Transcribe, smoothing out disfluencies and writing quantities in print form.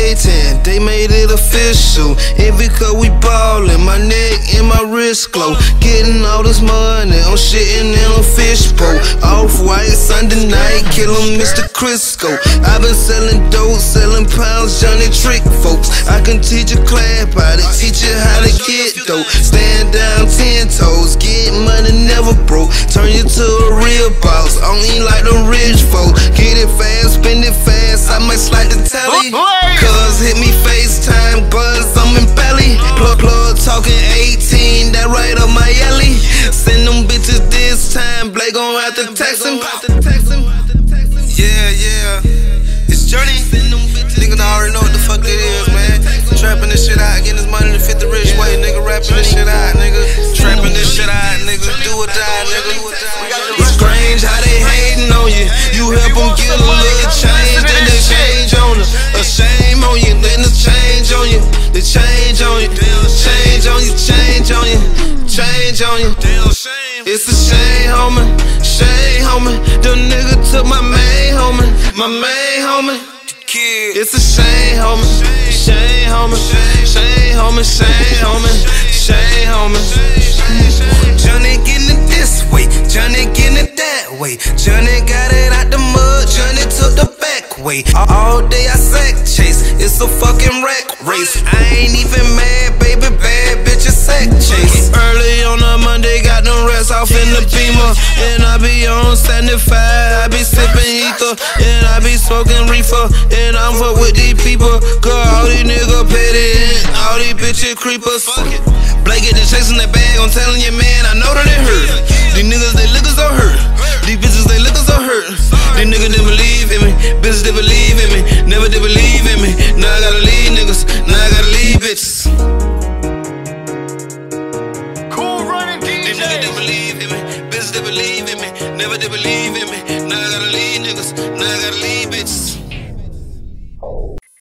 A10, they made it official. Every cut we ballin', my neck and my wrist glow. Getting all this money, I'm shitting in a fishbowl. Off-white Sunday night, kill 'em, Mr. Crisco. I've been selling dope, selling pounds, Johnny Trick folks. I can teach a class how to teach you how to get dope. Stand down 10 toes, get money, never broke. Turn you to a real boss, only like the rich folks. Get it fast, spend it fast, I might slide the telly. Cuz hit me FaceTime, buzz, I'm in belly. Plug talking 18, that right up my alley. Send them bitches this time, Blake gon' have to text him. Yeah, it's Journey. Nigga already know what the fuck it is, man. Trapping this shit out, getting this money to fit the rich way. Nigga rapping this shit out, nigga. Trapping this shit out, nigga. Do or die, nigga. It's strange how they hating on you. You help them get a little change, then they change on you. A shame on you, then the change on you. They change on you. Change on you, change on you. Change on you. It's a shame, homie. Shame, homie. The nigga took my main homie. My main homie. It's a shame, homie. Shame, homie. Shame, homie. Shame, homie. Shame, homie. Johnny getting it this way, Johnny getting it that way. Johnny got it out the mud, Johnny took the back way. All day I sack chase, it's a fucking rat race. I ain't even mad, baby, bad bitches sack chase. Early on a Monday, got them rats off in the Beamer, and I be on 75, I be sipping ether, and I be smoking reefer, and I'm fuck with these people, cause all these niggas petty, and all these bitches creepers. Blake get to chasing that bag, I'm telling you, man, I know that it hurt. These niggas, they look so hurt. These bitches, they look so hurt. These niggas didn't believe in me. Bitches didn't believe in me. Never did believe in me. Now I gotta leave niggas. Now I gotta leave bitches. Cool running DJ. These niggas didn't believe in me. Bitches didn't believe in me. Never did believe in me.